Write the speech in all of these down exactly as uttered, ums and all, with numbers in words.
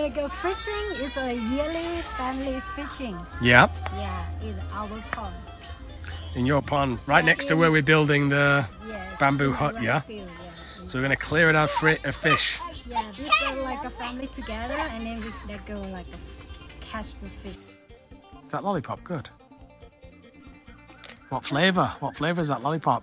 gonna go fishing. It's a yearly family fishing. Yeah. Yeah, in our pond. In your pond, right Yeah, next to where we're building the yes, bamboo hut, yeah? field, yeah. So we're gonna clear it out for a fish. Yeah, this go like a family together, and then we they go like a, catch the fish. Is that lollipop good? What flavour? What flavour is that lollipop?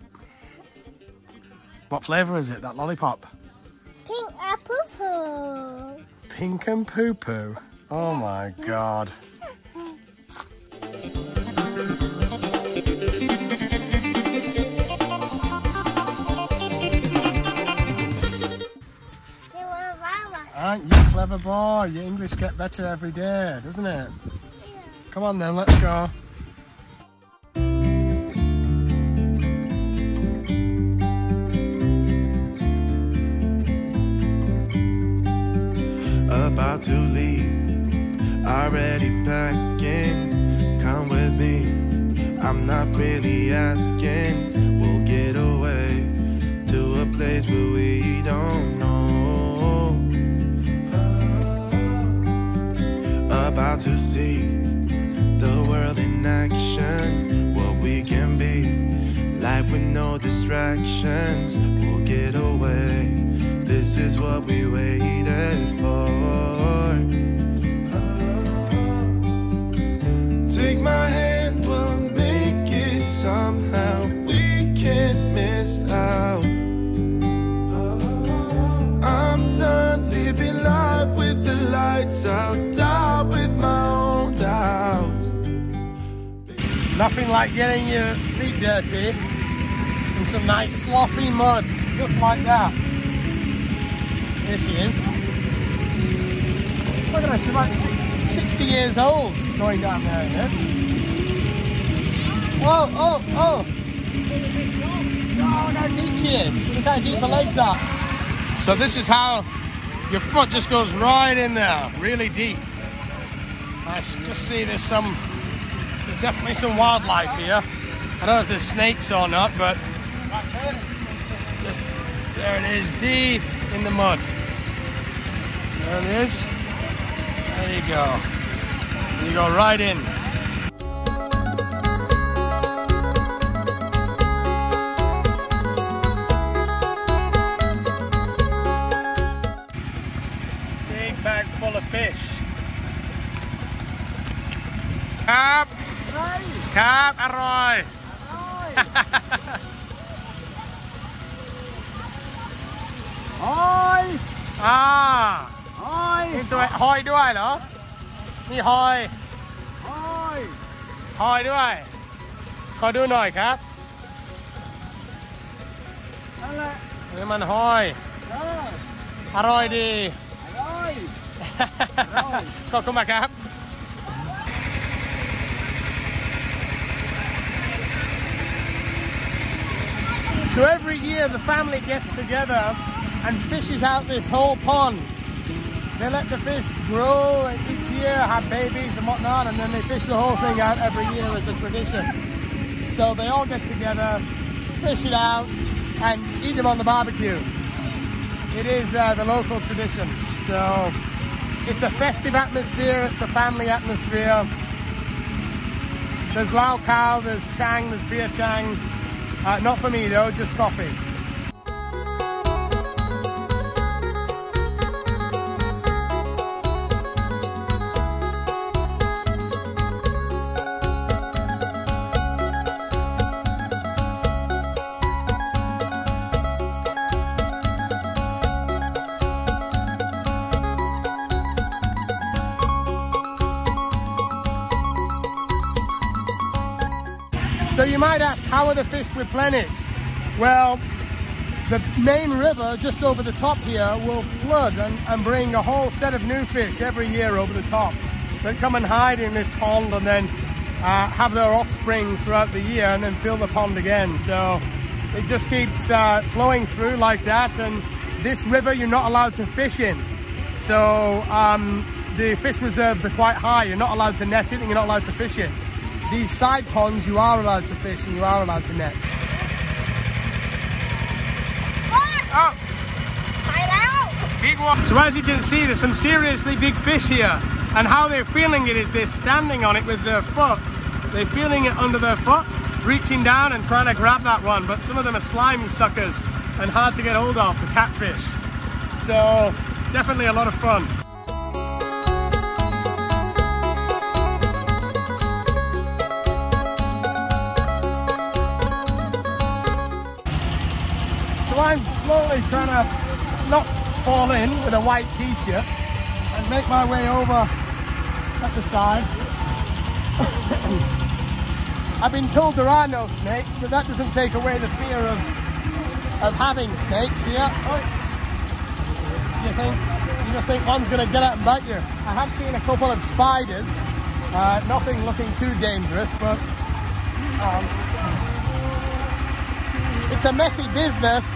What flavour is it, that lollipop? Pink and poo-poo. Pink and poo-poo. Oh my God. Aren't you a clever boy? Your English get better every day, doesn't it? Yeah. Come on then, let's go. About to leave, already packing. Come with me, I'm not really asking. We'll get away to a place where we don't know. About to see the world in action, what we can be, like with no distractions. We'll get away, this is what we waited for. Take my hand, we'll make it somehow. We can't miss out. I'm done living life with the lights out, die with my own doubts. Nothing like getting your feet dirty in some nice sloppy mud, just like that. Here she is. Look at her, she's about sixty years old going down there in this. Whoa, oh, oh! Oh, look how deep she is. Look how deep her legs are. So this is how your foot just goes right in there, really deep. I just see there's some, there's definitely some wildlife here. I don't know if there's snakes or not, but just, there it is, deep in the mud. There it is. There you go. You go right in. Big bag full of fish. Cap! Cap, arroy! Hoi! อ่า หอยนี่ตัวหอยด้วยเหรอ นี่หอย หอย หอยด้วย ขอดูหน่อยครับ นั่นแหละนี่มันหอย อร่อยดี อร่อย ขอบคุณมากครับ So every year the family gets together and fishes out this whole pond. They let the fish grow each year, have babies and whatnot, and then they fish the whole thing out every year as a tradition. So they all get together, fish it out, and eat them on the barbecue. It is uh, the local tradition. So it's a festive atmosphere, it's a family atmosphere. There's Lao Khao, there's Chang, there's beer Chang. Uh, not for me though, just coffee. So you might ask, how are the fish replenished? Well, the main river just over the top here will flood and, and bring a whole set of new fish every year over the top that come and hide in this pond and then uh, have their offspring throughout the year and then fill the pond again. So it just keeps uh, flowing through like that, and this river you're not allowed to fish in. So um, the fish reserves are quite high. You're not allowed to net it and you're not allowed to fish it. These side ponds you are allowed to fish and you are allowed to net. Oh. ไปแล้ว Big one. So as you can see, there's some seriously big fish here. And how they're feeling it is they're standing on it with their foot. They're feeling it under their foot, reaching down and trying to grab that one. But some of them are slimy suckers and hard to get hold of, the catfish. So definitely a lot of fun. So I'm slowly trying to not fall in with a white t-shirt and make my way over at the side. I've been told there are no snakes, but that doesn't take away the fear of of having snakes here. You think you just think one's going to get out and bite you. I have seen a couple of spiders, uh, nothing looking too dangerous, but um, it's a messy business,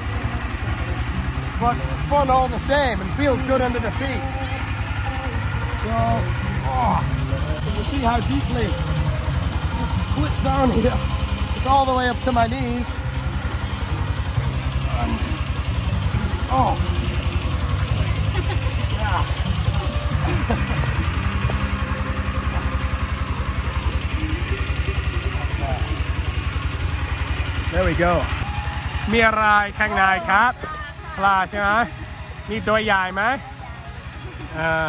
but fun all the same and feels good under the feet. So, oh, you see how deeply you can slip down here. It's all the way up to my knees. And, oh, yeah. There we go. มีอะไรข้างในครับปลาใช่ไหมมีตัวใหญ่ไหมอ่า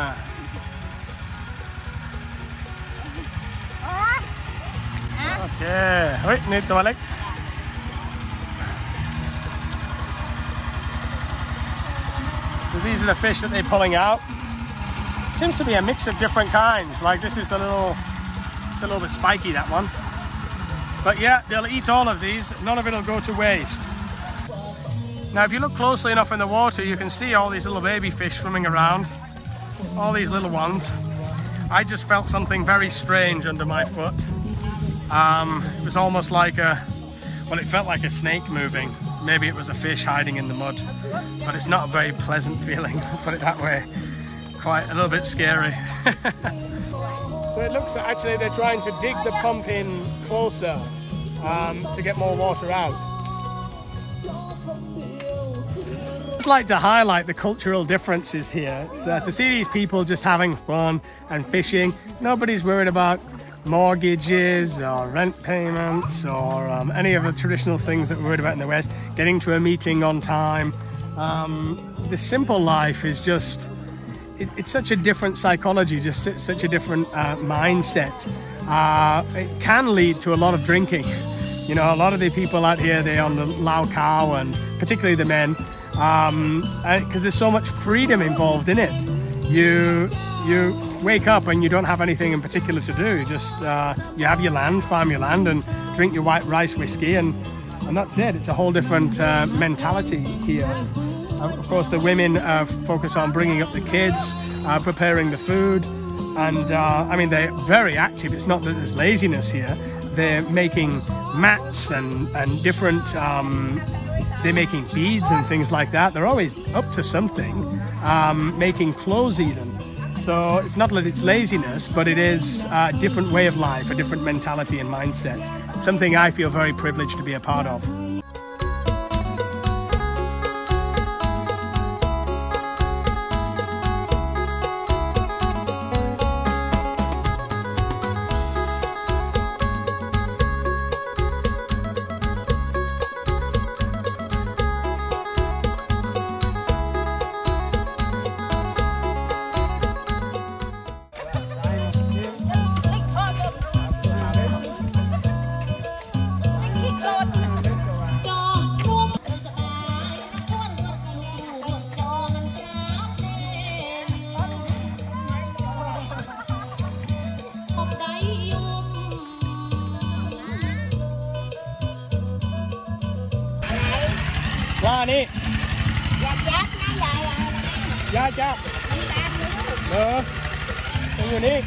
โอเคเฮ้ยนี่ตัวเล็ก So these are the fish that they're pulling out. Seems to be a mix of different kinds. Like this is a little, it's a little bit spiky, that one. But yeah, they'll eat all of these. None of it will go to waste. Now, if you look closely enough in the water, you can see all these little baby fish swimming around. All these little ones. I just felt something very strange under my foot. Um, it was almost like a, well, it felt like a snake moving. Maybe it was a fish hiding in the mud. But it's not a very pleasant feeling, put it that way. Quite a little bit scary. So it looks like actually they're trying to dig the pump in closer um, to get more water out. I'd just like to highlight the cultural differences here. So to see these people just having fun and fishing, nobody's worried about mortgages or rent payments or um, any of the traditional things that we're worried about in the West, getting to a meeting on time. Um, the simple life is just, it, it's such a different psychology, just such a different uh, mindset. Uh, it can lead to a lot of drinking. You know, a lot of the people out here, they're on the Lau Cow, and particularly the men, um, because there's so much freedom involved in it. You you wake up and you don't have anything in particular to do. You just uh, you have your land, farm your land, and drink your white rice whiskey, and and that's it. It's a whole different uh, mentality here. Of course, the women uh, focus on bringing up the kids, uh, preparing the food, and uh, I mean, they're very active. It's not that there's laziness here. They're making mats and, and different, um, they're making beads and things like that. They're always up to something, um, making clothes even. So it's not that it's laziness, but it is a different way of life, a different mentality and mindset. Something I feel very privileged to be a part of. Qua đi. Dạ chắc nó dài rồi. Dạ chắc. Được. Tunggu đi.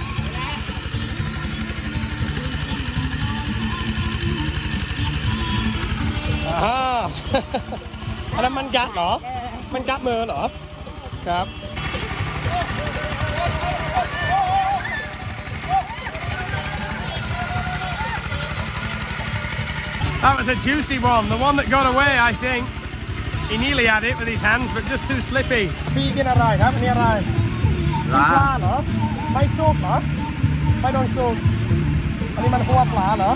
Aha. อันนั้นมันกัดเหรอมันกัดมือเหรอครับ That was a juicy one. The one that got away, I think, he nearly had it with his hands, but just too slippy. พี่กินอะไรครับอันนี้อะไรปลาเหรอไม่ซุปเหรอไม่โดนซุปอันนี้มันหัวปลาเหรอ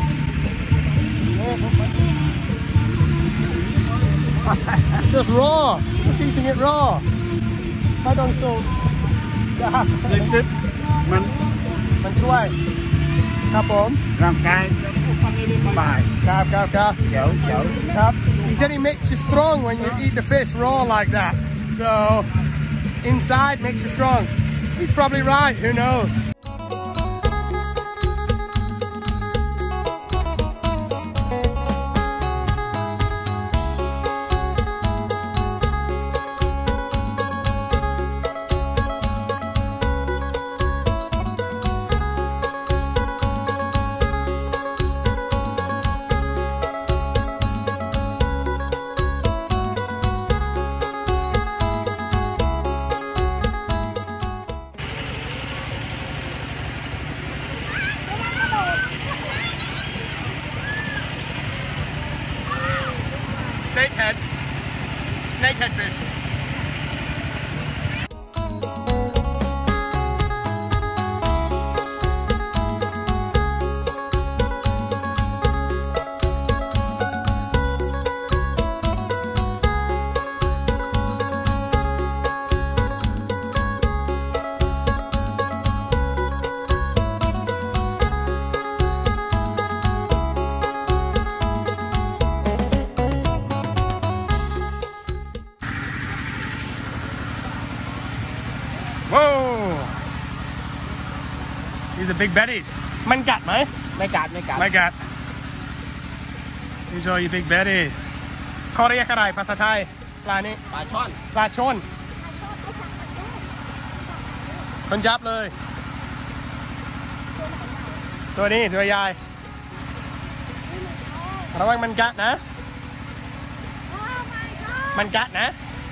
just raw just eating it raw ไม่โดนซุปดึกๆมันมันช่วยครับผมร่างกายสบายครับครับครับเดี๋ยวเดี๋ยวครับ he said it makes you strong when you eat the fish raw like that so inside makes you strong he's probably right who knows Snakehead, snakehead fish. Whoa! These are big betties. มันกัดไหมไม่กัดไม่กัดไม่กัด These are your big betties. เขาเรียกอะไรภาษาไทยปลานี้ปลาช่อนปลาช่อนคนจับเลยตัวนี้ตัวใหญ่ระวังมันกัดนะมันกัดนะ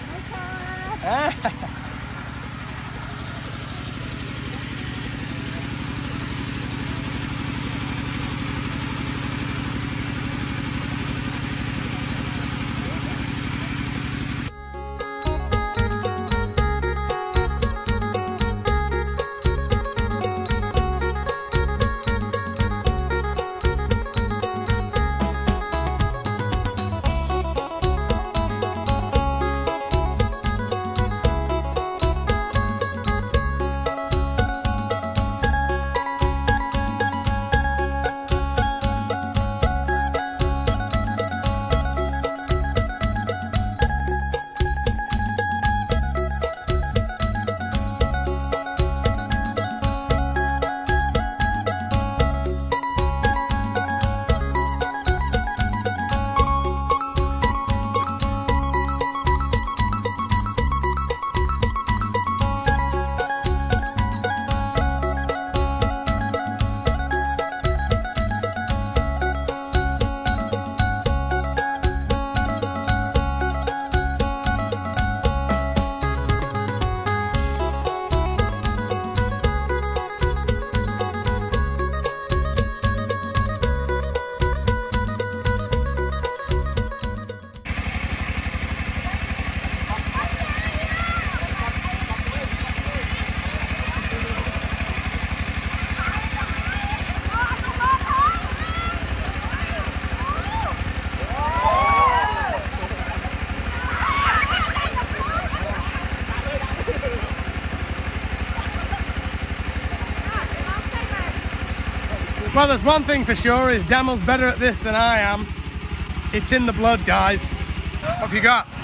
Well, there's one thing for sure, is Damel's better at this than I am. It's in the blood, guys. What have you got?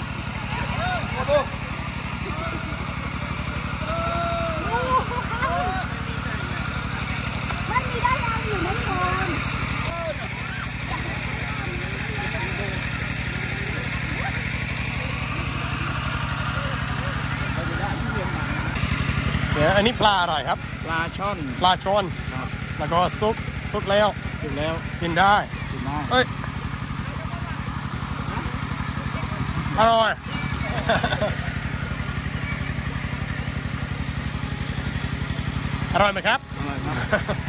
Yeah, อันนี้ปลาอะไรครับปลาช่อนปลาช่อนแล้วก็ซุปซุปแล้วซุปแล้วกินได้กินได้เอ้ยอร่อยอร่อยไหมครับอร่อยมาก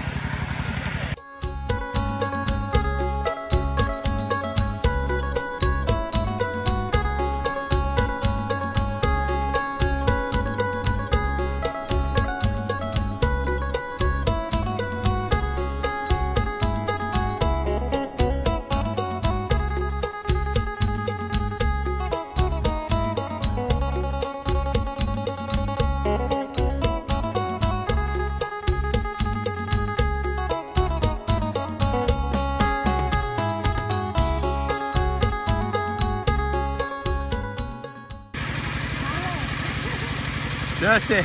Dirty.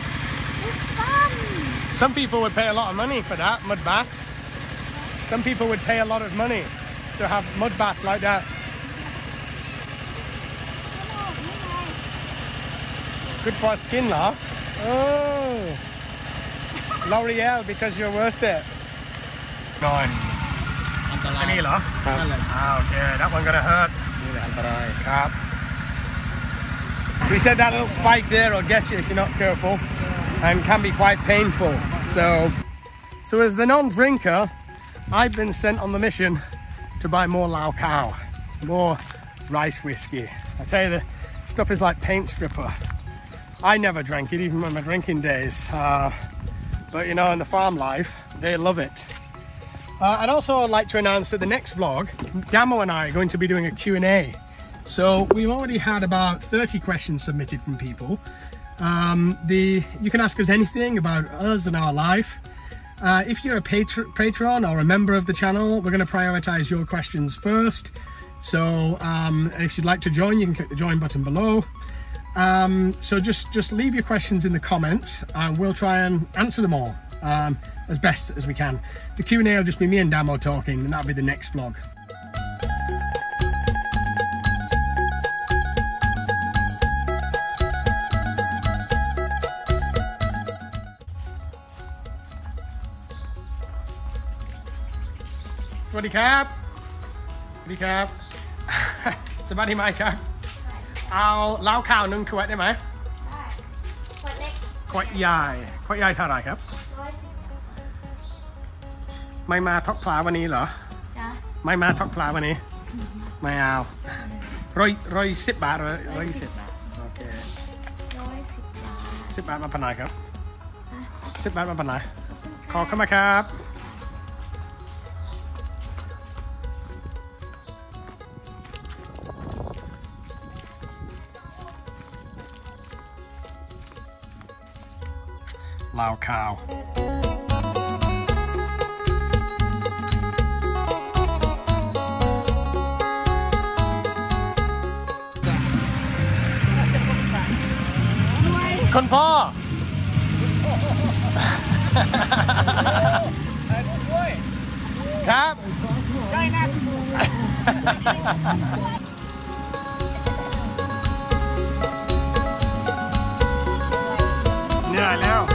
Some people would pay a lot of money for that mud bath. Some people would pay a lot of money to have mud bath like that. Good for skin, lah. Oh, L'Oreal because you're worth it. Nine. อันตรายอันนี้เหรอนั่นแหละ Ah, okay, that one gonna hurt. นี่แหละอันตราย Cap. So he said that little spike there will get you if you're not careful, and can be quite painful. So, so as the non-drinker, I've been sent on the mission to buy more Lao Khao, more rice whiskey. I tell you, the stuff is like paint stripper. I never drank it, even in my drinking days. Uh, but you know, in the farm life, they love it. Uh, and also I'd like to announce that the next vlog, Damo and I are going to be doing a Q and A. So we've already had about thirty questions submitted from people. Um, the you can ask us anything about us and our life. Uh, if you're a patr patron or a member of the channel, we're going to prioritize your questions first. So um, and if you'd like to join, you can click the join button below. Um, so just just leave your questions in the comments and we'll try and answer them all um, as best as we can. The Q and A will just be me and Damo talking, and that'll be the next vlog. Swaddy Cap. Swaddy Cap. สวัสดีไหมครับ เอาเหล้าขาวหนึ่งขวดได้ไหมขวดเล็กขวดใหญ่ขวดใหญ่เท่าไหร่ครับร้อยสิบไม่มาทอกพลาวันนี้เหรอจ้ะไม่มาทอกพลาวันนี้ ไม่เอาร้อยร้อยสิบบาทร้อยร้อยสิบโอเคร้อยสิบบาทสิบบาทมาพันไหนครับสิบบาทมาพันไหนขอเข้ามาครับ Lao Khao. Con po. ครับได้นะเหนื่อยแล้ว